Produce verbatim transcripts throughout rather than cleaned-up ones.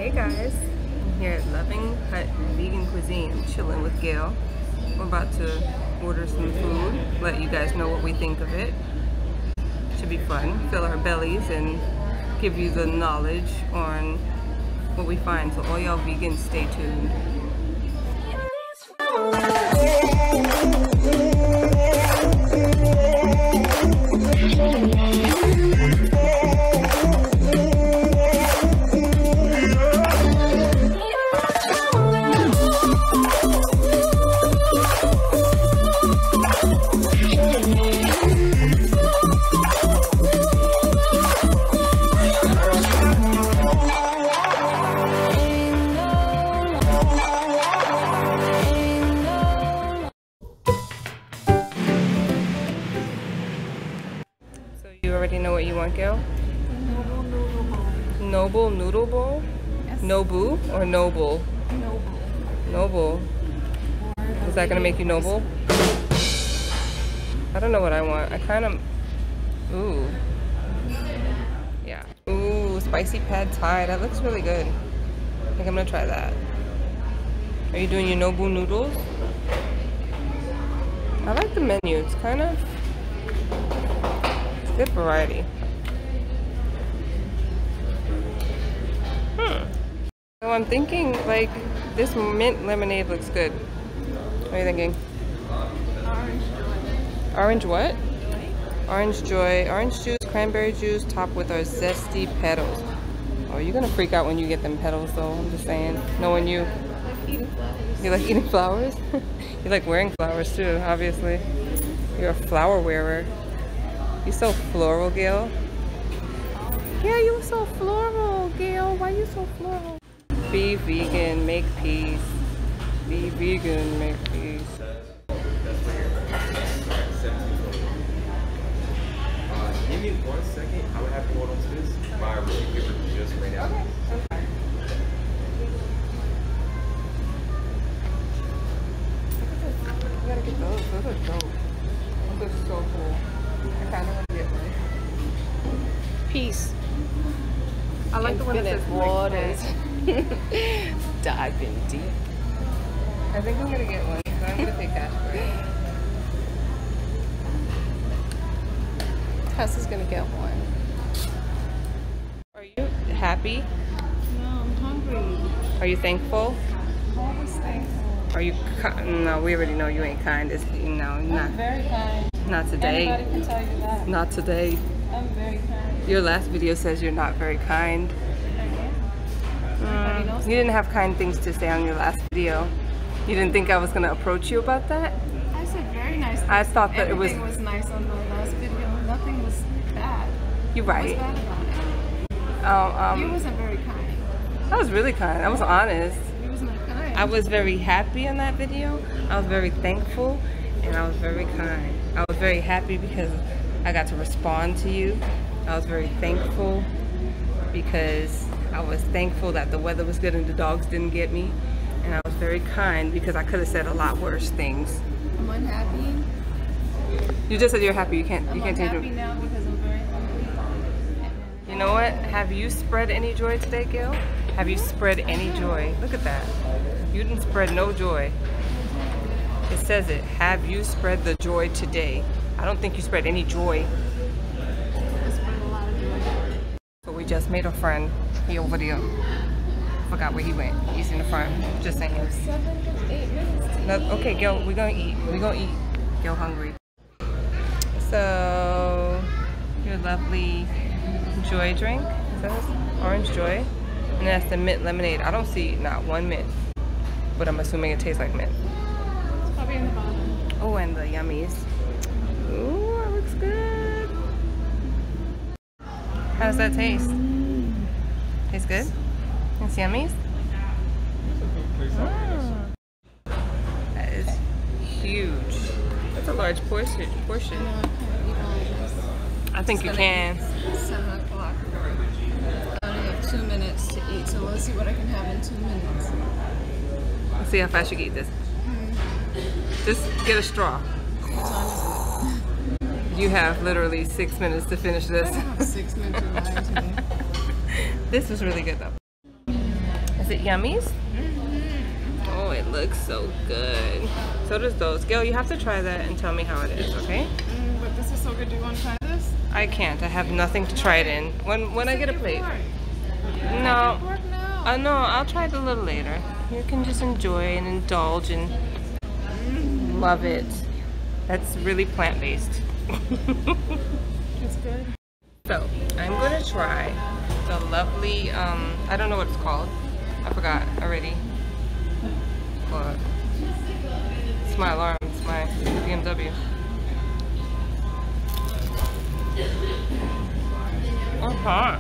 Hey guys, I'm here at Loving Hut Vegan Cuisine. I'm chilling with Gail. We're about to order some food, let you guys know what we think of it. Should be fun, fill our bellies and give you the knowledge on what we find. So all y'all vegans, stay tuned. You already know what you want, Gail? Noble Noodle Bowl. Noble Noodle Bowl? Yes. Nobu or Noble? Noble. Noble. Is that gonna make you noble? I don't know what I want. I kind of... Ooh. Yeah. Ooh, spicy pad thai. That looks really good. I think I'm gonna try that. Are you doing your Nobu noodles? I like the menu. It's kind of... good variety. Hmm. So I'm thinking like this mint lemonade looks good. What are you thinking? Orange joy. Orange what? Orange joy. Orange juice, cranberry juice, topped with our zesty petals. Oh, you're gonna freak out when you get them petals though, I'm just saying. Knowing you. I like eating flowers. You like eating flowers? You like wearing flowers too, obviously. You're a flower wearer. You so floral, Gail. Yeah, you so floral, Gail. Why you so floral? Be vegan, make peace. Be vegan, make peace. Uh, give me one second. I would have to hold on to this. My giver just ran out. Okay. You gotta get those. Those are dope. Those are so cool. I kind of want to get one. Peace. I like the one that says waters. Diving deep. I think I'm gonna get one, so I'm gonna take cash for it. Tess is gonna get one. Are you happy? No, I'm hungry. Are you thankful? I'm always thankful. Are you ki- no, we already know you ain't kind. It's, you know, I'm not, very kind. not today. Anybody can tell you that. Not today. I'm very kind. Your last video says you're not very kind. Everybody Mm, knows you didn't have kind things to say on your last video. You didn't think I was gonna approach you about that? I said very nice things. I thought that it was- Everything was nice on my last video. Nothing was bad. You're What's right. bad about it? Um, You um, wasn't very kind. I was really kind. I was honest. You wasn't kind. I was very happy in that video. I was very thankful and I was very kind. I was very happy because I got to respond to you. I was very thankful because I was thankful that the weather was good and the dogs didn't get me. And I was very kind because I could have said a lot worse things. I'm unhappy. You just said you're happy. You can't. You I'm can't change unhappy it. now because I'm very hungry. You know what? Have you spread any joy today, Gail? Have you spread any joy? Look at that. You didn't spread no joy. It says it. Have you spread the joy today? I don't think you spread any joy. I spread a lot of joy. So we just made a friend. He over there. Forgot where he went. He's in the front. Just saying. Seven, eight minutes to No, eat. okay, Gail, we're gonna eat. We're gonna eat. Gail hungry. So your lovely joy drink. Is that it? Orange joy. And that's the mint lemonade. I don't see not one mint. But I'm assuming it tastes like mint. It's probably in the bottom. Oh, and the yummies. Ooh, that looks good. How does that taste? Tastes good? It's yummies? Mm. That is huge. That's a large portion. portion. No, I can't eat all of this. I think you can. It's seven o'clock. I only have two minutes to eat, so let's see what I can have in two minutes. Let's see how fast you can eat this. Just get a straw. What time is it? You have literally six minutes to finish this. I don't have six minutes to lie to me. This was really good though. it yummies? Mm-hmm. Oh, it looks so good. So does those. Gail, you have to try that and tell me how it is, okay? Mm, but this is so good. Do you want to try this? I can't. I have nothing to try it in. When when I get a plate. No. Pork now. Uh, no, I'll try it a little later. You can just enjoy and indulge and love it. That's really plant-based. It's good. So, I'm gonna try the lovely, um, I don't know what it's called. I forgot already. But it's my alarm, it's my B M W. Oh, hot.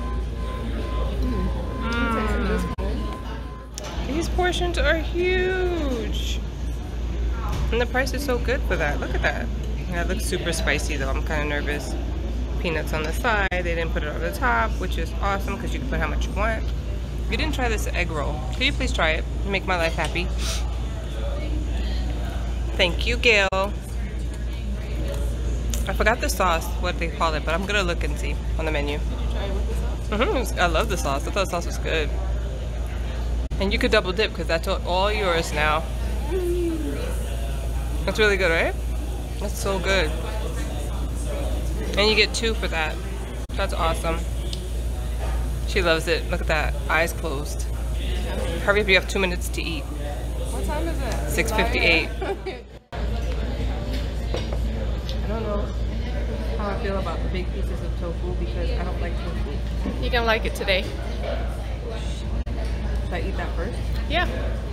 Mm. These portions are huge. And the price is so good for that. Look at that. That looks super spicy though. I'm kind of nervous. Peanuts on the side. They didn't put it on the top, which is awesome because you can put how much you want. You didn't try this egg roll. Could you please try it? Make my life happy. Thank you, Gail. I forgot the sauce, what they call it, but I'm gonna look and see on the menu. Did you try it with the sauce? Mm-hmm. I love the sauce. I thought the sauce was good. And you could double dip because that's all yours now. That's really good, right? That's so good. And you get two for that. That's awesome. She loves it. Look at that. Eyes closed. Hurry up, you have two minutes to eat. What time is it? six fifty-eight. I don't know how I feel about the big pieces of tofu because I don't like tofu. You can like it today. Should I eat that first? Yeah.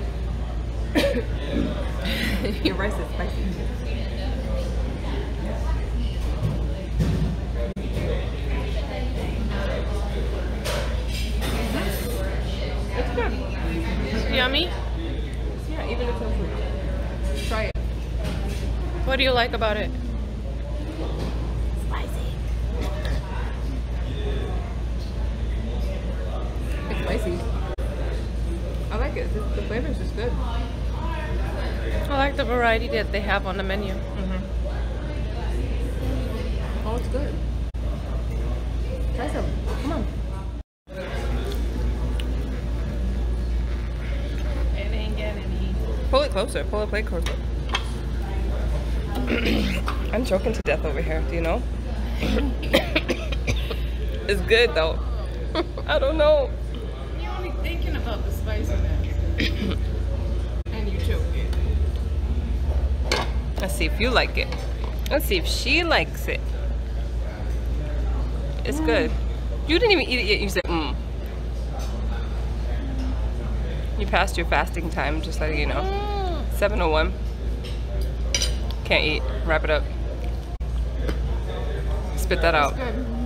Your rice is spicy. It's good. Yummy. Yeah, even the tofu. Try it. What do you like about it? Spicy. It's spicy. I like it. The, the flavor is just good. I like the variety that they have on the menu. Mm-hmm. Oh, it's good. Try some. Come on. It ain't getting any. Pull it closer. Pull the plate closer. I'm choking to death over here. Do you know? It's good though. I don't know. You're only thinking about the spiciness. And you choke it. Let's see if you like it. Let's see if she likes it. It's mm. good. You didn't even eat it yet. You said, mmm. You passed your fasting time, just letting you know. Mm. seven oh one. Can't eat. Wrap it up. Spit that out.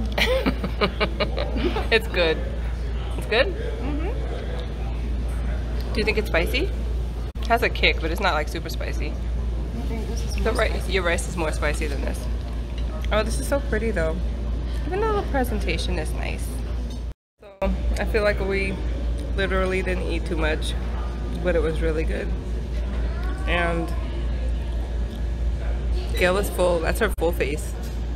It's good. It's good? Mm-hmm. Do you think it's spicy? It has a kick, but it's not like super spicy. I think this is The more rice, spicy. your rice is more spicy than this. Oh, this is so pretty though. Even though the presentation is nice. So I feel like we literally didn't eat too much, but it was really good. And Gail is full. That's her full face.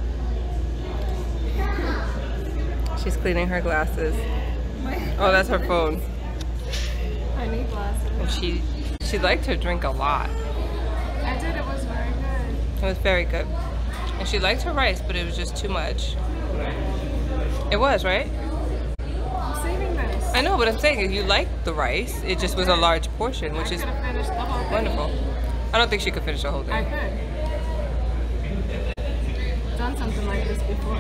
She's cleaning her glasses. Oh, that's her phone. I need glasses. And she she liked her drink a lot. I did. It was very good. It was very good. And she liked her rice, but it was just too much. It was, right? I'm saving this. I know, but I'm saying if you liked the rice, it just was a large portion, which I is could have finished the whole thing. wonderful. I don't think she could finish the whole I thing. could. Done something like this before.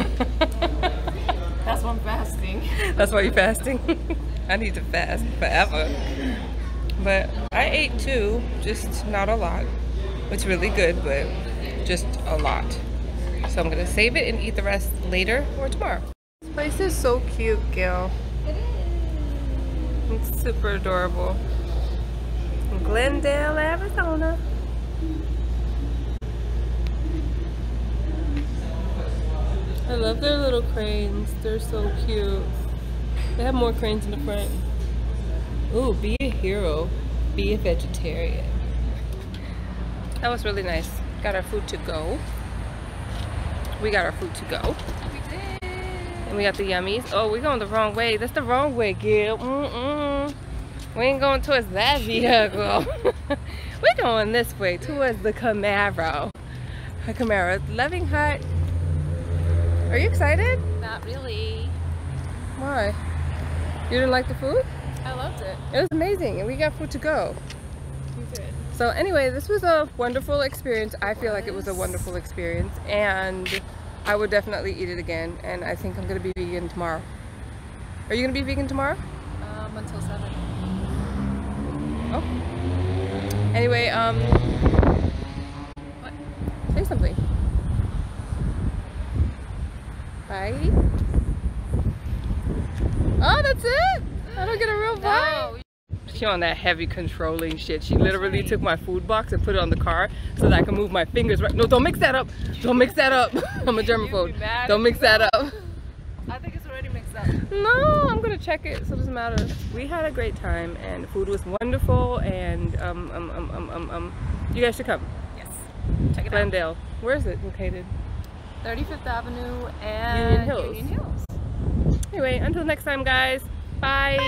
That's why I'm fasting. That's why you're fasting? I need to fast forever. But I ate too, just not a lot. It's really good, but just a lot. So I'm gonna save it and eat the rest later or tomorrow. This place is so cute, Gail. It's super adorable. Glendale, Arizona. I love their little cranes. They're so cute. They have more cranes in the front. Ooh, be a hero. Be a vegetarian. That was really nice. Got our food to go. We got our food to go. We did. And we got the yummies. Oh, we're going the wrong way. That's the wrong way, Gil. Mm-mm. We ain't going towards that vehicle. We're going this way, towards the Camaro. The Camaro. Loving Hut. Are you excited? Not really. Why? You didn't like the food? I loved it. It was amazing, and we got food to go. You did. So anyway, this was a wonderful experience. I feel like it was a wonderful experience, and I would definitely eat it again. And I think I'm gonna be vegan tomorrow. Are you gonna be vegan tomorrow? Um, until seven. Oh. Anyway, um, What? say something. Bye. Oh, that's it? I don't get a real bite? No. She on that heavy controlling shit. She literally took my food box and put it on the car so that I can move my fingers right. No, don't mix that up. Don't mix that up. I'm a germaphobe. Don't mix that up. I think it's already mixed up. No, I'm gonna check it, so it doesn't matter. We had a great time and the food was wonderful, and um um um um um, um you guys should come. Yes. Check it Glendale. Where is it located? out. thirty-fifth Avenue and Union Hills. Union Hills. Anyway, until next time, guys. Bye.